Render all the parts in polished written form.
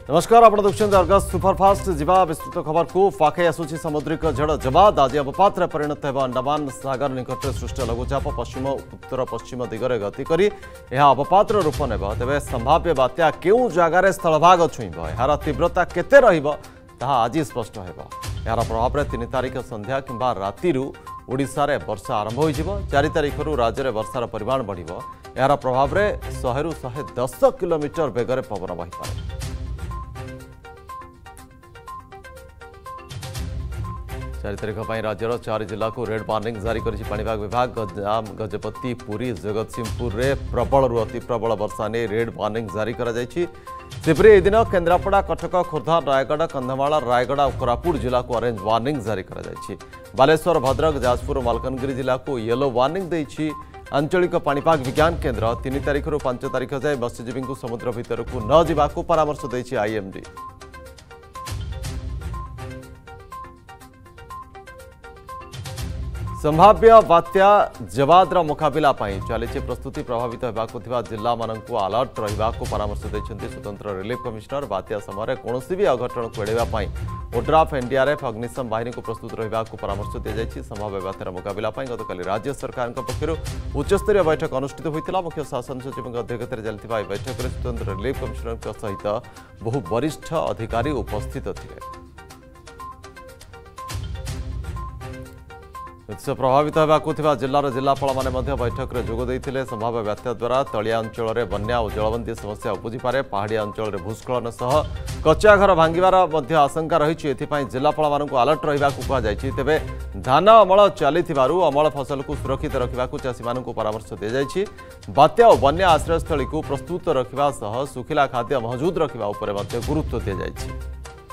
नमस्कार आप देखते अर्गस सुपरफास्ट जीवा विस्तृत खबर को पाखे आसूची समुद्रिक झड़ जबाद आज अवपात परिणत होगा अंडमान सागर निकट सृष्ट लघुचाप पश्चिम उत्तर पश्चिम दिगरे गति कर अवपात रूप ने तेज संभाव्य बात्या क्यों जगार स्थलभाग छुईब यार तीव्रता केते आज स्पष्ट हो यार प्रभाव में 3 तारिख संध्या किंबा राति ओडिशा रे वर्षा आरंभ हो 4 तारिख राज्य में वर्षार परिमाण बढ़ यार प्रभाव में 100 ରୁ 110 किलोमीटर बेगर पवन बहीपे। 4 तारिख राज्यर 4 जिला को रेड वार्निंग जारी कर विभाग गंजाम गजपति पुरी जगतसिंहपुर में प्रबल अति प्रबल वर्षा ने रेड वार्निंग जारी करपरी दिन केन्द्रापड़ा कटक खोर्धा रायगढ़ कंधमाल रायगढ़ और कोरापुट जिला को ऑरेंज वार्निंग जारी बालेश्वर भद्रक जाजपुर और मालकानगिरी जिला को येलो वार्निंग देछि आंचलिक पाणीपाग विज्ञान केन्द्र 3 तारिख ରୁ 5 तारिख जाए मत्स्यजीवी को समुद्र भीतर को न जावाक परामर्श देछि आईएमडी। संभाव्य बात्या जवाद्र मुकाबला चली प्रस्तुति प्रभावित होगा जिला मानू अलर्ट रहा परामर्श देते स्वतंत्र रिलीफ कमिश्नर बात्या समय कौन भी अघटन को एड़ाई ओड्राफ एनडीआरएफ अग्निशम बाहिनी को प्रस्तुत रहा परामर्श दी जाएगी। संभाव्य बात्यार मुकाबला गतकाली राज्य सरकार पक्षर उच्चस्तरीय बैठक अनुष्ठित होता मुख्य शासन सचिव अध्यक्षत चलती बैठक में स्वतंत्र रिलीफ कमिश्नर सहित बहु वरिष्ठ अधिकारी उपस्थित थे। प्रभावित होगा जिलार जिलापाल मैंने बैठक में जोगदे संभाव्य बात्या द्वारा तलिया अंचल में बन्या और जलबंदी समस्या उपजिपे पहाड़िया अंचल में भूस्खलन सह कच्चा घर भांगार आशंका रही जिलापाल मानू अलर्ट रहा कहुई। धान अमल चली अमल फसल को सुरक्षित रखा चाषी मानू परामर्श दी जाएगी। बात्या और बन्या आश्रयस्थली को प्रस्तुत रखा सह सुखिला खाद्य महजूद रखा गुरुत्व दी जाएगी।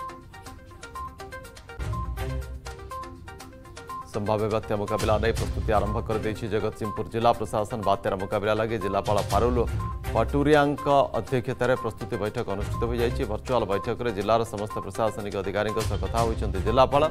संभाव्य बात्या मुकाबला नहीं प्रस्तुति आरंभ कर जगतसिंहपुर जिला प्रशासन बात्यार मुकाबला लगे जिलापाल पारुल पाटुरिया अध्यक्षत प्रस्तुति बैठक अनुष्ठित हो जाएगी। वर्चुआल बैठक में जिलार समस्त प्रशासनिक अधिकारी कथा होती जिलापाल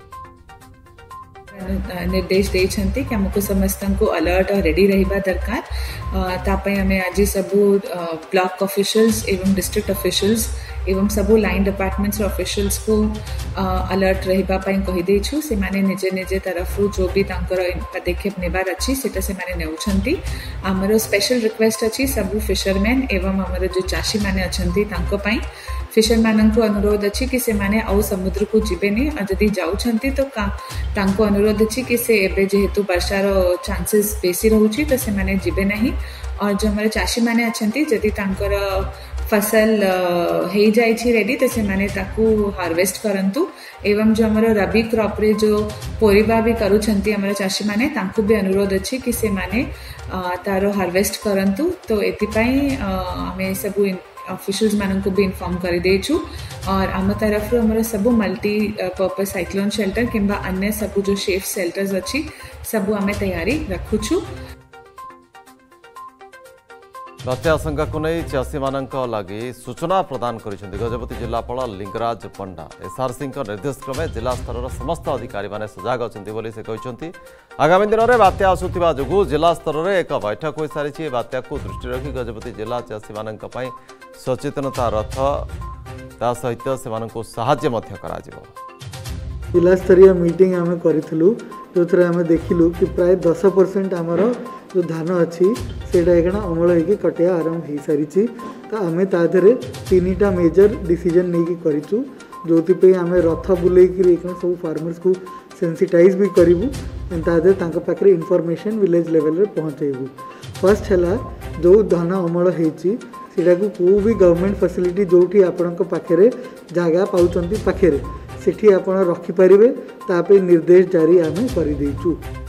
निर्देश देते कि आमको समस्त को अलर्ट और रेडी रहा दरकार तापाई आम आज सबू ब्लॉक ऑफिशियल्स एवं डिस्ट्रिक्ट ऑफिशियल्स एवं सबू लाइन डिपार्टमेंट्स ऑफिशियल्स को अलर्ट रहा कहीदेछु से माने निजे निजे तरफ जो भी पदक्षेप नेबार अच्छी सेटा से माने नेउछंती। आमर स्पेशल रिक्वेस्ट अच्छी सबू फिशरमैन एवं आमर जो चाषी माने अछंती तांको पई फिशरमैन को अनुरोध अच्छी कि से माने आउ समुद्र को जीवेनी और जदि जाउछंती तो तांको अनुरोध अच्छी कि से एबे जेहेतु वर्षार चांसेस बेसी रहउची तो से माने जीवे नहीं। और जो हमारे चाषी माने अछंती जदि तांकर फसल हो जाए रेडी तो से माने ताकू हार्वेस्ट करंतु एवं जो हमारे रबी क्रॉप रे जो पोरिबा भी करूछंती हमारे चाषी माने तांको भी अनुरोध अच्छी कि से माने तारो हार्वेस्ट करंतु। तो एतिपाई हमें सबू ऑफिशियल्स मानन को भी इन्फॉर्म कर देछु और आम तरफ हमारे सबू मल्टी पर्पस साइक्लोन शेल्टर किंबा अन्य सबू जो सेफ शेल्टर्स अच्छी सबू आम तैयारी रखुछु। बात्या आशंका को नहीं चाषी मानक लगी सूचना प्रदान कर गजपति जिलापाल लिंगराज पंडा एसआरसी निर्देश क्रमे जिला स्तर समस्त अधिकारी माने सजग अच्छा से कहते आगामी दिन में बात्या आसुवा जो जिला स्तर में एक बैठक हो सारी बात्या को दृष्टि रखी गजपति जिला चाषी मानक सचेतनता रथ ता सहित से जिला स्तरीय मीटिंग आम करूँ जो थे आम देखिलु कि प्राय 10% आमर जो धान अच्छी सेटा अमल होगी कटिया आरंभ हो सारी तो आम तादे 3टा मेजर डिसीजन नहीं करूँ जो आम रथ बुले सब फार्मर्स को सेंसिटाइज भी करूँ तादे पाखे इनफॉरमेशन विलेज लेवल रे पहुँचेबू। फर्स्ट है जो धान अमल होती को भी गवर्नमेंट फैसिलिटी जो आपण पाखे जगह पाँच पाखे सेठी आपण रखिपारे तापे निर्देश जारी आम कर।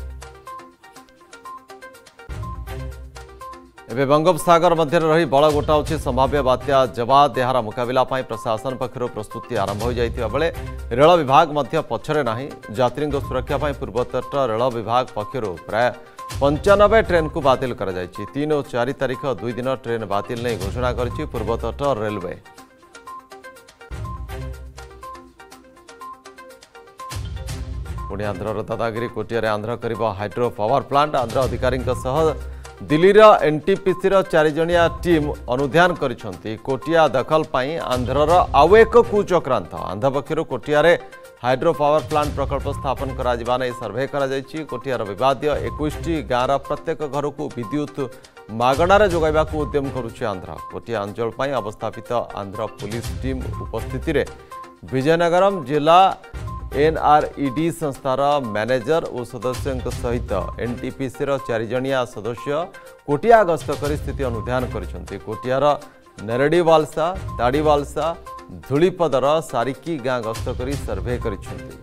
एवं बंगोपसागर मध्य रही बल गोटाऊँच संभाव्य बात्या जवाद यार मुकाबला प्रशासन पक्षर प्रस्तुति आरंभ हो जाता बेले रेल विभाग पछरे नहीं यात्री सुरक्षा पूर्वतट रेल विभाग पक्षर प्राय 95 ट्रेन को बातिल कर 3 और 4 तारिख 2 दिन ट्रेन बातिल नहीं घोषणा कर पूर्वतट रेलवे। पुणी आंध्र दादागिरी कोटिया आंध्र कर हाइड्रो पावर प्लांट आंध्र अधिकारी दिल्लीर एनटीपीसी 4 जणिया टीम अनुध्यान करिसेंती कोटिया दखल पाई आंध्रर आउ एक कुचक्रांत। आंध्र पक्षर कोटियारे हाइड्रो पावर प्लांट प्रकल्प स्थापन करा नहीं सर्भे करा जायछि। कोटियार विवादीय 21 गाँवर प्रत्येक घर को विद्युत मागणार जोगाइबाकू उद्यम करुछि आंध्र। कोटिया अंचल पाई अवस्थापित आंध्र पुलिस टीम उपस्थिति रे विजयनगरम जिला एनआरईडी संस्थार मैनेजर और सदस्यों सहित एनटीपीसी 4 जणिया सदस्य कोटिया गस्त कर स्थिति अनुध्यान करिसेंती। कोटियार नेरडीवालसा ताड़ीवालसा धूलीपदर सारिकी गाँ गस्त कर सर्भे करिसेंती।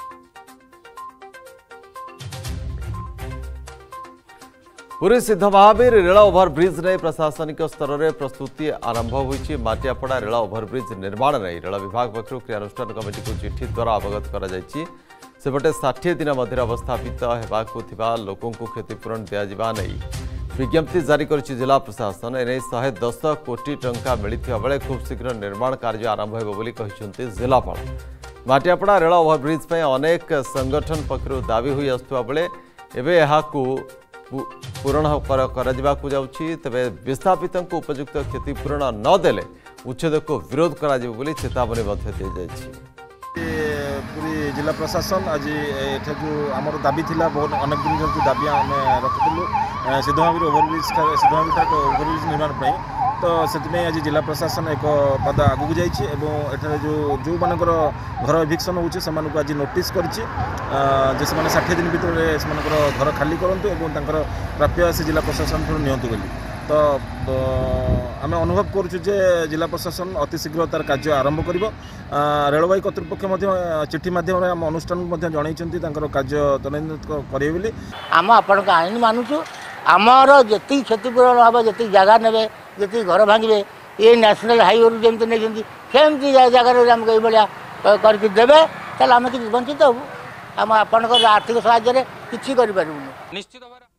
पुरी सिद्ध महावीर रेल ओभरब्रिज नहीं प्रशासनिक स्तर में प्रस्तुति आरंभ होईछि। माटियापड़ा रेल ओभरब्रिज निर्माण नहीं रेल विभाग पक्षर क्रियानुष्ठान कमिटी को चिठी द्वारा अवगत करा जायछि। सेपटे 60 दिन मध्य अवस्थापित हेबाकू थिबा लोकों को क्षतिपूरण दिया नहीं विज्ञप्ति जारी करिछि जिला प्रशासन। एने 110 कोटी टंका मिलिथिबा बेले खूब शीघ्र निर्माण कार्य आरंभ हेबो बोली कहिसेंती जिलापाल। माटियापड़ा रेल ओभरब्रिज पे अनेक संगठन पक्षर दाबी होई आस्तुवा बेले एबे एहाकू पूरण जाउछि। तबे विस्थापित उपयुक्त क्षतिपूरण न देले उच्छेद को विरोध करा जिवो बोली चेतावनी मध्य दि जायछि। पूरी जिला प्रशासन आज जो आमर दाबी थिला बहुत अनेक दिन जो दाबी आम रखिलु सिद्ध महावीर ओभरब्रिज ओभरब्रिज निर्माण पर तो से आज जिला प्रशासन एक पाद आगू जाइए एठारे जो मानकर घर एभिक्शन होची से आज नोटिस करिछि जे से 60 दिन भितर घर खाली करंतु एवं तांकर प्राप्य से जिला प्रशासन ठुर नियंतु बोली। तो आम अनुभव करुँ जे जिला प्रशासन अति शीघ्र तार कार्य आरंभ कर रेलवे कर्तृपक्ष चिठी माध्यम आम अनुष्ठान जनई कार्य त्वरान्वित करेंगे बोली आम आपण आईन मानुचु। आमर जी क्षतिपूरण हम जी जगह ने जी घर भांगे ये नेशनल हाईवे रू जमी नहीं सेमती जगार आमको ये करके देवे आम कि वंचित हबू आम आपण आर्थिक साहाय्य किसी निश्चित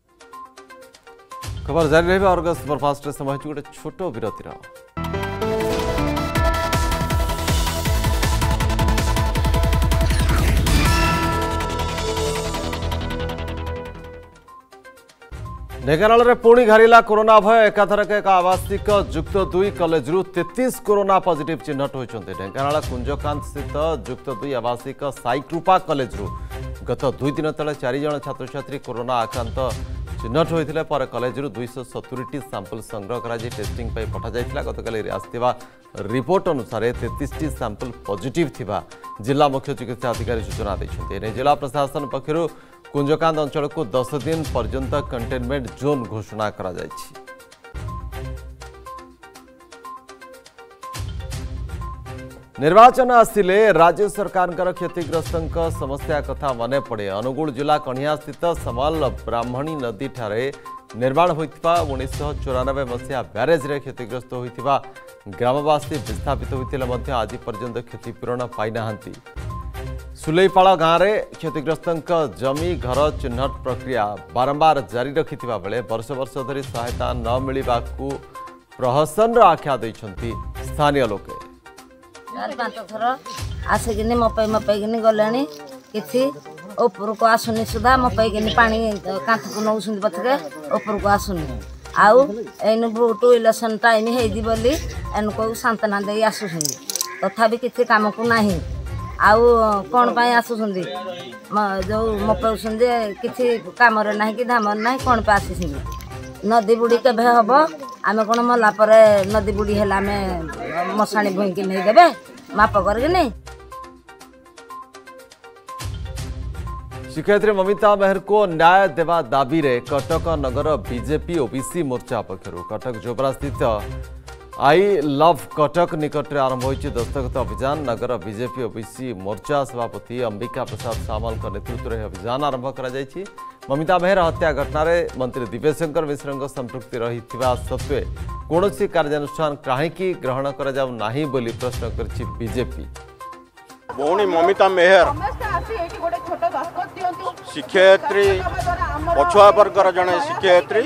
खबर जारी रही अर्गस सुपरफास्ट समय गोटे छोट विरतिर। ढेंकानाल में पुणी घारिला कोरोना भय। एकाथरक एक आवासिक युक्त 2 कॉलेज 33 कोरोना पॉजिटिव चिन्हट होती। ढेंकानाल कुंजकांत स्थित युक्त 2 आवासिक साईकृपा कॉलेज गत 2 दिन तले 4 जन छात्र छात्री कोरोना आक्रांत चिन्हट होते पर कॉलेज 270 सैंपल संग्रह कर टेस्टिंग पठा जाइथिला। गतकाली आसथिबा रिपोर्ट अनुसार 33 सैंपल पॉजिटिव थिबा जिला मुख्य चिकित्सा अधिकारी सूचना दैछन्ते। जिला प्रशासन पक्षरु कुंजकांत अंचल को 10 दिन पर्यंत कंटेनमेंट जोन घोषणा करा जायछि। निर्वाचन आसिले राज्य सरकार क्षतिग्रस्त समस्या कथा मन पड़े। अनुगुल जिला कणिया स्थित समल ब्राह्मणी नदी ठारे निर्माण होता 1994 मसीहा ब्यारेज रे क्षतिग्रस्त होता ग्रामवासी विस्थापित होते आज पर्यंत क्षतिपूरण पाई नाहांती। सुलेईपाड़ गाँव में क्षतिग्रस्त जमी घर चिन्हट प्रक्रिया बारंबार जारी रखिथिबा बेले वर्ष वर्ष धरी सहायता न मिलवा प्रहसन आख्या दैछन्ती स्थानीय लोके। 4-5 थर आसिकिनी मपैकिनी गले कि ऊपर को आसुनी सुधा मपैकिनी पानी कांथ को नौ पथके ऊपर को आसुनी आउ एन भोट इलेक्शन टाइम होली एनको सांत्वना दे आसुं तथापि किसी काम को नहीं आउ कौन पाई आसुं जो मपाउन किसी कम ना कि धाम ना कौन पे आसी नदी बुड़ी के हम आम कौन मला नदी बुड़ी है आम मशाणी भूईकी नहीं देवे माप करके नहीं। शिक्षयित्री ममिता मेहर को न्याय देवा दाबी रे कटक नगर बीजेपी ओबीसी मोर्चा पक्षर कटक जोबरा स्थित आई लव कटक निकट में आरंभ होइछि दस्तखत अभियान। नगर बीजेपी ओबीसी मोर्चा सभापति अंबिका प्रसाद सामल नेतृत्व में अभियान आरंभ करा जायछि। ममिता मेहर हत्या घटना मंत्री दिव्यशंकर मिश्र संपृक्ति रही सत्वे कौन कार्यानुष्ठान कहीं ग्रहण कर प्रश्न कर बीजेपी। भौणी ममिता मेहर शिक्षयित्री पछुआ वर्गर जड़े शिक्षयित्री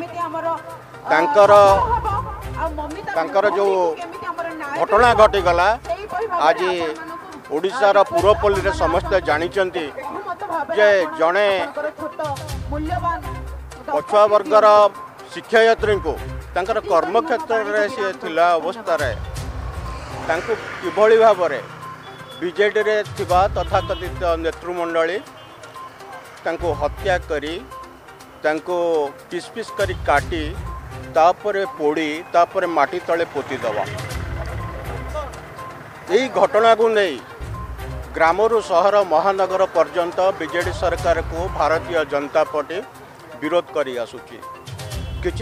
जो घटना घटीगला आज ओडिशार पूर्वपल्ली रे समस्ते जानिचंती जे जड़े पछुआ वर्गर शिक्षयित्री को तांकर कर्मक्षेत्र रे सी थिला अवस्था रे तांको किभଳି भाबरे बीजेडी रे थिबा तथाकथित नेतृमंडली तांको हत्या करी तांको पिस पिस करी काटी तापरे पोड़ी तापरे माटी तले पोती दवा यही घटना को नहीं ग्रामरु शहर महानगर पर्यंत बीजेडी सरकार को भारतीय जनता पार्टी विरोध करी आसुची किछि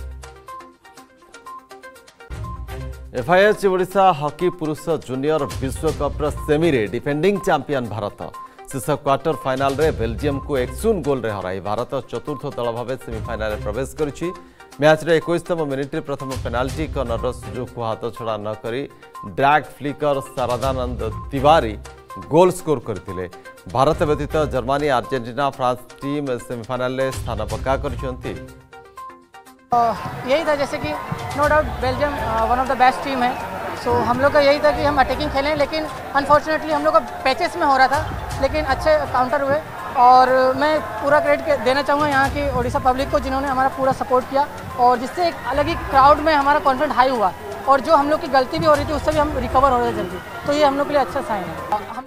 एफआईएच ओडिशा हॉकी पुरुष जूनियर विश्वकप सेमी रे डिफेंडिंग चैंपियन भारत शेष क्वार्टर फाइनाल रे बेल्जियम को 1-0 गोल रे हराई भारत चतुर्थ दल भाव सेमिफाइनाल रे प्रवेश करिछि। मैच रे 21तम मिनिट रे प्रथम पेनाल्टी कर्नर सुजोग को हाथ छड़ा न करी drag flicker Sharadanand Tiwari goal score करथिले। भारत व्यतीत Germany Argentina France team semifinal रे स्थान पक्का करछंती। यही था जैसे कि no doubt Belgium one of the best team है। सो हम लोग का यही था कि हम अटैकिंग खेलें, लेकिन अनफॉर्चुनेटली हम लोग का पैचेस में हो रहा था, लेकिन अच्छे काउंटर हुए। और मैं पूरा क्रेडिट देना चाहूँगा यहाँ की ओडिशा पब्लिक को जिन्होंने हमारा पूरा सपोर्ट किया और जिससे एक अलग ही क्राउड में हमारा कॉन्फिडेंस हाई हुआ और जो हम लोग की गलती भी हो रही थी उससे भी हम रिकवर हो रहे थे जल्दी, तो ये हम लोग के लिए अच्छा साइन है।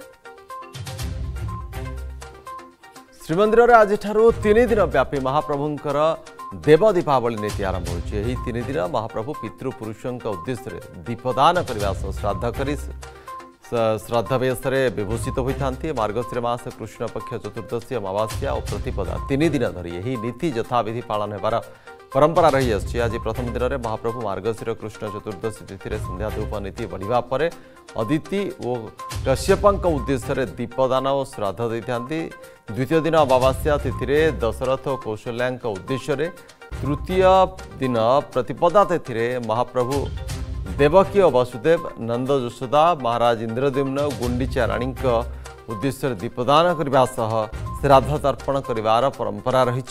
श्रीमंदिर में आज 3 दिन व्यापी महाप्रभुंकर देव दीपावली नीति आरंभ होती है। 3 दिन महाप्रभु पितृपुरुषों उद्देश्य दीपदान करने श्राद्ध कर श्राद्ध बेश विभूषित होती। मार्गशीर मास कृष्ण पक्ष चतुर्दशी अमावास्या और प्रतिपदा 3 दिन धरी यही नीति यथाविधि पालन होबार परंपरा रही आछि। आज प्रथम दिन में महाप्रभु मार्गशीर कृष्ण चतुर्दशी तिथि संध्या धूप नीति बढ़िया पर अदिति और कश्यपंक उद्देश्य दीपदान और श्राद्ध देते। द्वितीय दिन अमावास्या तिथि दशरथ और कौशल्या उद्देश्य, तृतीय दिन प्रतिपदा तिथि महाप्रभु देवकी और वसुदेव नंद यशोदा महाराज इंद्रद्युम्न गुंडीचा राणी उद्देश्य दीपदान करने सह श्राद्ध तर्पण कर परंपरा रही।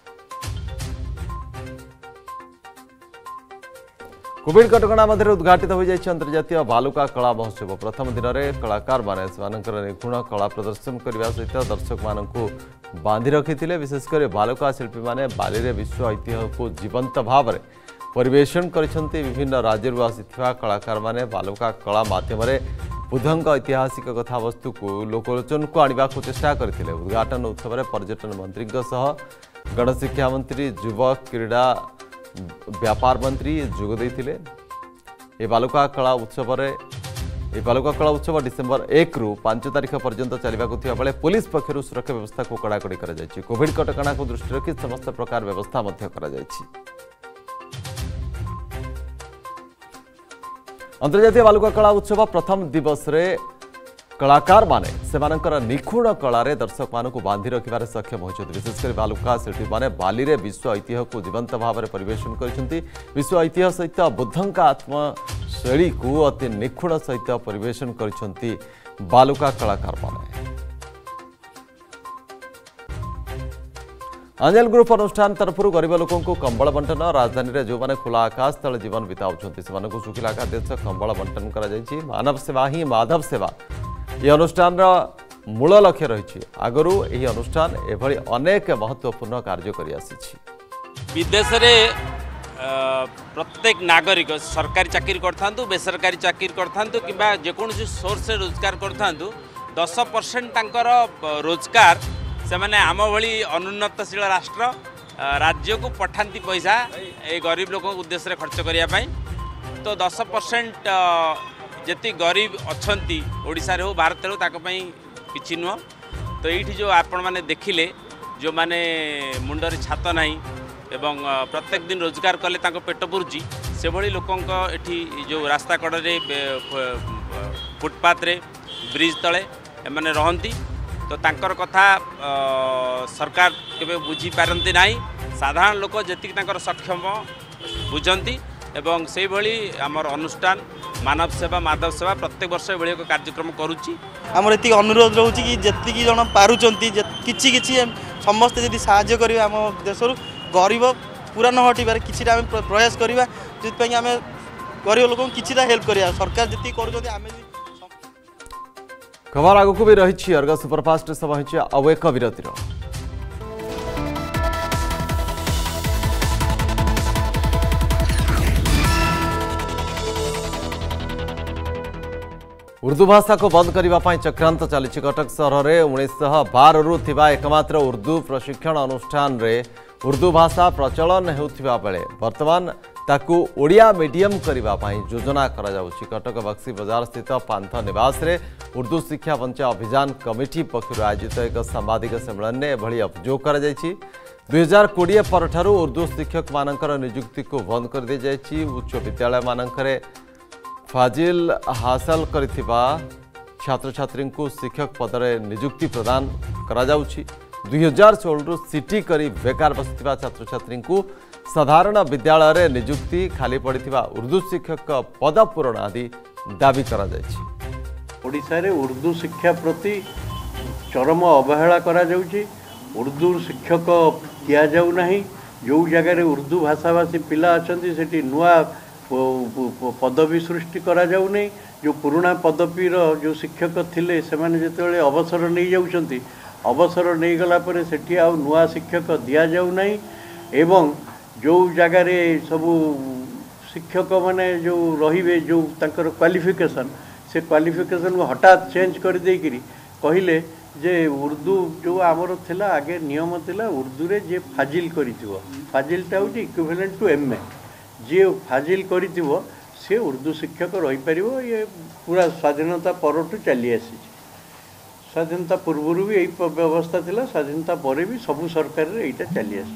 कोविड कटकणा मध्य उद्घाटित हो जाए अंतर्जातीय बालुका कला महोत्सव। प्रथम दिन में कलाकार मैंने निपुण कला प्रदर्शन करने सहित दर्शक मानू बांधि रखी। विशेषकर बालुका शिल्पी मैंने बाली विश्व ऐतिह्य को जीवंत भाव में परिवेषण करछन्ति। विभिन्न राज्य आसिथिबा कलाकार माने बालुका कला माध्यम बुद्धंक ऐतिहासिक कथावस्तु को लोकलोचन को आने को चेष्टा करथिले। उद्घाटन उत्सव में पर्यटन मंत्री सह गणशिक्षा मंत्री युवा क्रीड़ा व्यापार मंत्री जोग देथिले। ए बालुका कला उत्सव डिसेंबर 1 रु 5 तारिख पर्यंत चलिबाकु थिबा बेले पुलिस पक्षर सुरक्षा व्यवस्था को कड़ाकड़ी करा जायछि। कोविड कटकणा को दृष्टि रखी समस्त प्रकार व्यवस्था मध्य करा जायछि। अंतर्जातीय बालुका कला उत्सव प्रथम दिवस रे कलाकार माने सेमानकर निखुण कला दर्शक मानक बांधि रखिबार सक्षम होइछथि। विशेषकर बालुका शिल्पी माने बाली रे विश्व ऐतिह्य को जीवंत भाव में परिवेषण करछन्ति। विश्व ऐतिह्य सहित बुद्धंक आत्मशैली को अति निखुण सहित परिवेषण करछन्ति बालुका कलाकार माने। आंजल ग्रुप अनुष्ठान तरफ गरीब लोकों को कंबल बंटन। राजधानी में जो मैंने खुला आकाश तले जीवन बिताउछन्ति सेमानकु सुखिला खाद्य कंबल बंटन करा जायछि। मानव सेवा ही माधव सेवा ये अनुष्ठान मूल लक्ष्य रही। आगरू यह अनुष्ठान एभली अनेक महत्वपूर्ण कार्य करि आसिछि। विदेश रे प्रत्येक नागरिक सरकारी चाकरी करथांतु बेसरकारी चाकरी करथांतु किबा जेकोसी सोर्स से रोजगार करथांतु 10% तांकर रोजगार से माने आम भली अनुन्नतशील राष्ट्र राज्य को पठांती पैसा ए गरीब लोगों उद्देश्य खर्च करने। तो 10% जी गरीब अच्छी ओडिशा रे हो भारत रे ताको पई किछि नुह। तो ये जो आपण मैंने देखिले जो मैंने मुंडरे छात नहीं एवं प्रत्येक दिन रोजगार कले ताको पेट पुरुची से भली लोकों एठी जो रास्ता कड़े फुटपाथ रे ब्रिज तले एमाने रहंती। तो तांकर कथा सरकार केबे बुझी पारंती नाही। साधारण लोक जेतिक तांकर सक्षम बुझंती एवं से भली आमर अनुष्ठान मानव सेवा माधव सेवा प्रत्येक वर्ष एभली एक कार्यक्रम करुच्ची। आमर एति अनुरोध रोची कि जेतिकी जन पारुचंती किछि किछि समस्त यदि सहाय्य करिवे आम देशरु गरीब पूरा न हटिबार किछि आम प्रयास करिवा जितपई आम गरीब लोक किछि हेल्प करिया। सरकार जेति करूचंती आमे खबर आगु को भी रही। अर्गस सुपरफास्ट समय अब एक विरतिर। उर्दू भाषा को बंद करने चक्रांत चली कटक सहर में 1912 एकमात्र उर्दू प्रशिक्षण अनुष्ठान रे उर्दू भाषा प्रचलन होता बेले वर्तमान ताकू ओडिया मीडियम करने योजना कटक बक्सी बजार स्थित पांथ निवास रे उर्दू शिक्षा बंचा अभियान कमिटी पक्षर आयोजित एक सांबादिक सम्मेलन में एभली अभियोग कर 2020 पर उर्दू शिक्षक मानकर नियुक्ति को बंद कर दी जाइछि। उच्च विद्यालय मानकरे फाजिल हासिल करिथिबा छात्र छात्री को शिक्षक पदरे नियुक्ति प्रदान करा जाउछि। 2016 सिटी करी बेकार बसिथिबा छात्र छात्री को साधारण विद्यालय रे नियुक्ति खाली पड़िथिबा उर्दू शिक्षक पद पूरण आदि दाबी करा जाइछि। ओडिशा रे उर्दू शिक्षा प्रति चरम अवहेला करा जाउछि। उर्दू शिक्षक किया जाऊ नहीं। जो जगह रे उर्दू भाषाभाषी पिला अछंती सेठी नुआ पदवी सृष्टि करा जाऊ नहीं। जो पुराना पदवीर जो शिक्षक थिले सेमाने जेतेबेले अवसर नहीं जाउछंती अवसर नहीं गला परे सेठी आ नुआ शिक्षक दिया जाऊ नहीं। एवं जो जगह रे सबू शिक्षक माने जो रहिबे जो तांकर क्वालिफिकेशन से क्वालिफिकेशन को हठात चेंज कर देकिरी कहिले जे उर्दू जो आमर थिला आगे नियम थिला उर्दू रे जे फाजिल करिथिबो फाजिलटा होची इक्विवेलेंट टू एमए जे फाजिल करिथिबो से उर्दू शिक्षक रही परिबो। ये पूरा स्वाधीनता परठू चली आसी। स्वाधीनता पूर्व भी यही व्यवस्था थिला स्वाधीनता पर भी सबू सरकार रे एटा चली आसी।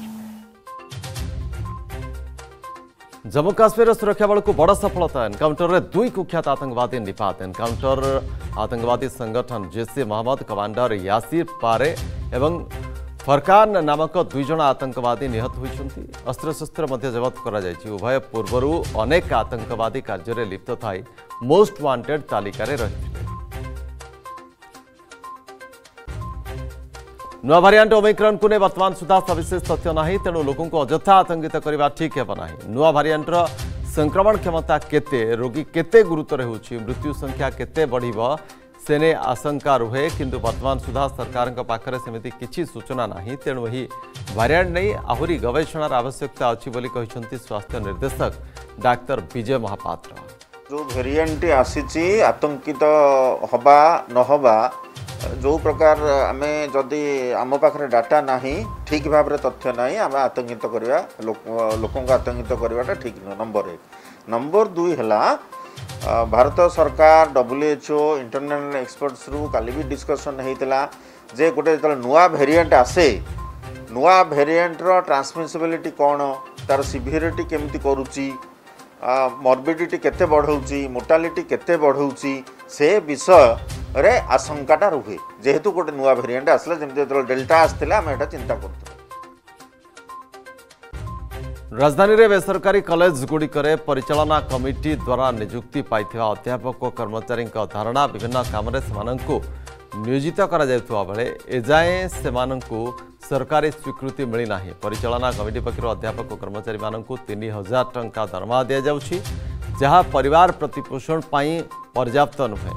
जम्मू काश्मीर सुरक्षा बल को बड़ सफलता एनकाउंटर रे 2 कुख्यात आतंकवादी निपात। एनकाउंटर आतंकवादी संगठन जैश ए मोहम्मद कमांडर यासिर पारे एवं फरकान नामक 2 जन आतंकवादी निहत होइछन्ति। अस्त्रशस्त्र मध्य जब्त करा जायछि। उभय पूर्वरु अनेक आतंकवादी कार्य रे लिप्त थाई मोस्ट वांटेड तालिका रे रहिथिले। नुआ भारिएंट ओमिक्रॉन को ने वर्तमान सुधा सविशेष तथ्य नहीं, तेणु लोकों को अजथा आतंकित करने ठीक हेब नहीं। नुआ भारिएंट संक्रमण क्षमता केते, रोगी केते गुरुतर होउछि, मृत्यु संख्या केते बढ़िबो सेने आशंका रुहे, किंतु वर्तमान सुधा सरकार पाखरे सेमिति किछि सूचना नहीं। तेणु ही भारिएंट नहीं आहुरी गवेषणार आवश्यकता अछि बोली कहिसंति स्वास्थ्य निर्देशक डाक्टर विजय महापात्र। जो वेरिएंट आसीछि आतंकित हबा न हबा जो प्रकार आमे जदि आम पाखे डाटा नहीं ठीक भाव में तथ्य नहीं आम आतंकित करवा लोकों को आतंकित करवाटा ठीक नुह। नंबर 1 नंबर 2 है भारत सरकार WHO इंटरनेशनल एक्सपर्ट्स रु काली भी डिस्कशन होता जे गोटे जो नुआ वेरिएंट आसे नुआ वेरिएंट रो ट्रांसमिसिबिलिटी कौन तार सिवियरिटी केमती करुच्ची मॉर्बिडिटी केते बढ़ाऊँगी मोर्टालिटी केते बढ़ाऊँगी से विषय रे आशंकाटा रुहे जेहेतु गोटे नुआ वेरिएंट आसला जमते जो डेल्टा आसला आम एटा चिंता करते। राजधानी रे बेसरकारी कॉलेज गुड़िकरे परिचालना कमिटी द्वारा नियुक्ति पाइथिबा अध्यापक और कर्मचारी धारणा विभिन्न काम से नियोजित करा जायथुवा बेले एजाए सेमानंकु सरकारी स्वीकृति मिली नाही। परिचालना कमिटी पक्षर अध्यापक और कर्मचारी मानंकु 3000 टंका दरमा दिया जाउछि, जहाँ परिवार प्रतिपोषण पाई पर्याप्त नुहे।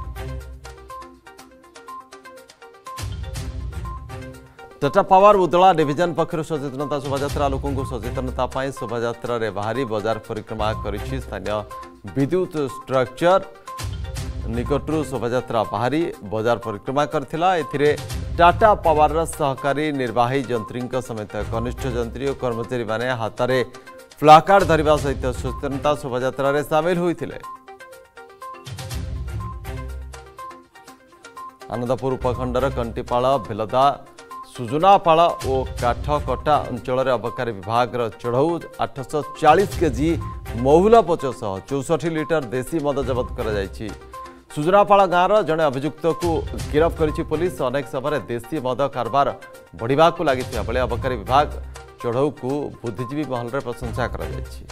टाटा पावर उदला डिविजन पक्षर सचेतनता शोभायात्रा लोकों को सचेतनता पाई शोभायात्रा रे बाहरी बाजार परिक्रमा करिछि। स्थानीय विद्युत स्ट्रक्चर निकटरू शोभायात्रा बाहरी बाजार परिक्रमा करथिला। एथिरे टाटा पावर सहकारी निर्वाही जंत्री समेत कनिष्ठ जंत्री और कर्मचारी माने हाथरे प्लाकार्ड धरिबा सहित सचेतनता शोभायात्रा रे शामिल होइथिले। आनंदपुर उपखंडर कंटीपाଳ भेलदा सुजुनापाଳ और काठकटा अंचल अबकारी विभाग चढ़ऊ 840 केजी महुला पच सह 64 लिटर देशी मद जबत कर सुजुनापाଳ गाँवर जड़े अभियुक्त को गिरफ्त करिछि पुलिस। अनेक समय देशी मद कारबार बढ़िबा को लागिथिबा बेले अबकारी विभाग चढ़ऊ को बुद्धिजीवी महल रे प्रशंसा करा जायछि।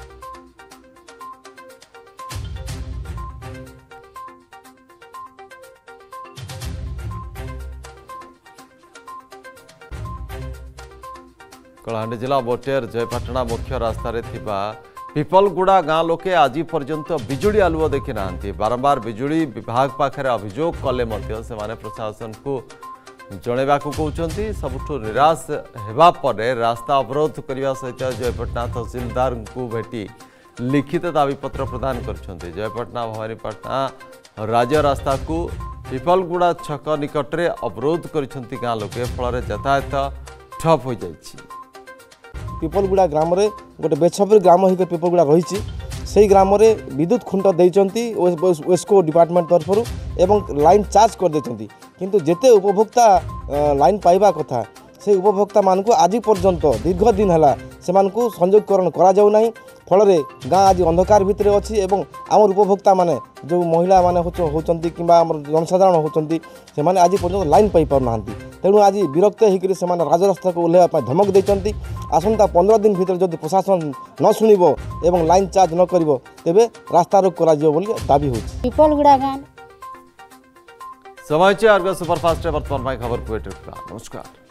कलाहांडी जिला बोटेर जयपाटना मुख्य रास्ता रे थिबा पिपलगुड़ा गाँ लोके आज पर्यंत बिजुली आलुओ देखी ना। बारंबार बिजुली विभाग पाखे अभियोग कले से प्रशासन को जनवा कहते। सबुठ निराश हेबा परे रास्ता अवरोध करने सहित जयपाटना तहसीलदार को भेटी लिखित दाबीपत्र प्रदान कर जयपाटना भवानीपाटना राज्य रास्ता को पिपलगुड़ा छक निकट में अवरोध करिसेंति गाँ लोके फल यातायात ठप हो जाइछि। पिपलगुड़ा ग्राम रे गोटे बेछपुर ग्राम ही पिपलगुड़ा रही से ग्राम रे विद्युत खुंट देइचंती वेस्को डिपार्टमेंट तरफ एवं लाइन चार्ज कर देइचंती किंतु जेते उपभोक्ता लाइन पाइबा कथा से उपभोक्ता मान को आज पर्यंत दीर्घ दिन है से संयोगकरण करा जाउ नहीं फल गाँ आज अंधकार भितर अच्छी एवं आम उपभोक्ता माने जो महिला माने होचंती किंबा आम जनसाधारण होचंती से माने आज पर्यंत लाइन पाई पार नांती तेणु आज विरक्त होकर से राजरास्ता को ओह्लैवा धमक देइचंती आसंता 15 दिन भीतर जदि प्रशासन न शुणिबो एवं लाइन चार्ज न करिबो तेबे रास्ता रोक करा जिवो बोली दाबी होछि। पिपलगुड़ा गाँ समाचार सुपरफास्ट वर्तमान खबर को नमस्कार।